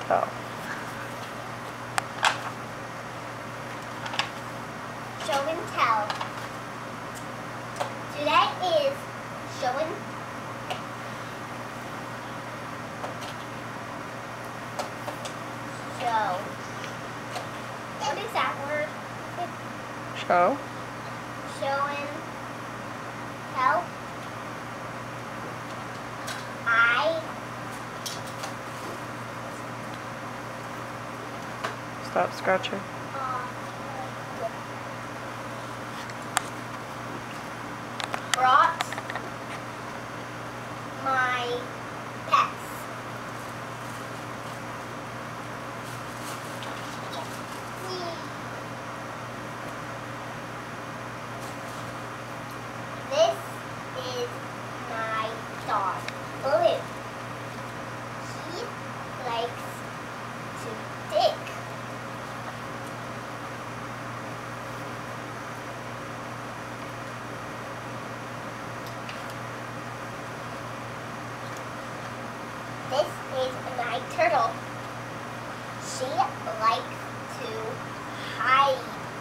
tell. Show and tell. Today is show and show. What is that word? Show? Show and tell. I Stop scratching. Brought my pets. This is my dog, Blue. He likes to dig. This is my turtle. She likes to hide.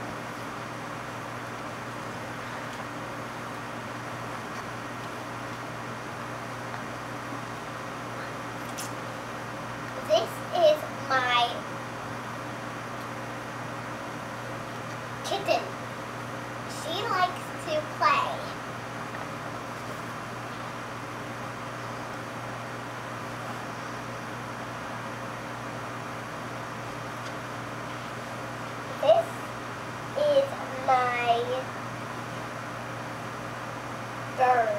This is my kitten. She likes to play. This is my bird.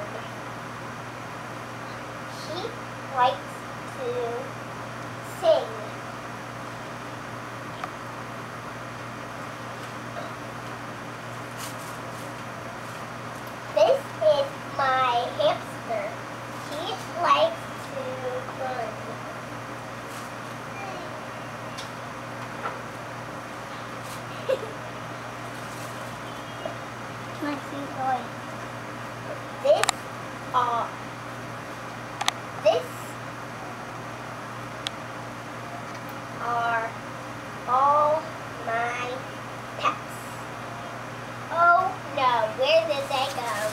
He likes to sing. This is my hamster. He likes to run. Can I see Zoey? This are all my pets. Oh no, where did they go?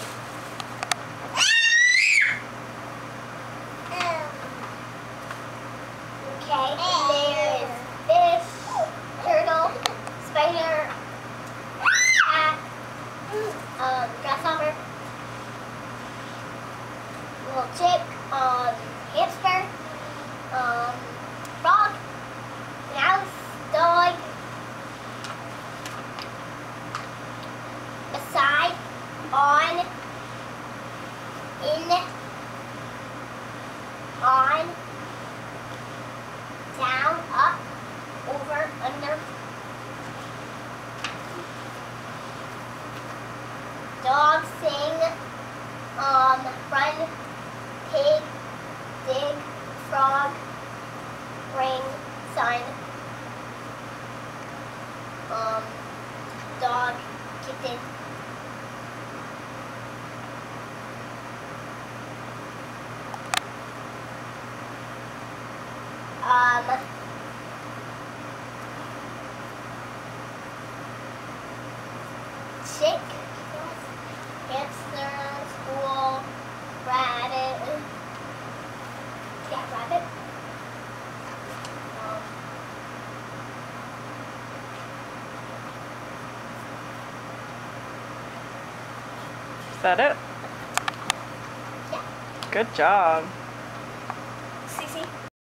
Okay, there is fish, turtle, spider, cat, grasshopper, little chick, hamster, frog, mouse, dog, beside, on, in, on, down, up, over, under, dog, sing, run, pig, dig, frog, ring, sun, dog, kitten, chick, hamster, squirrel, rabbit, yeah, rabbit, Is that it? yeah. Good job.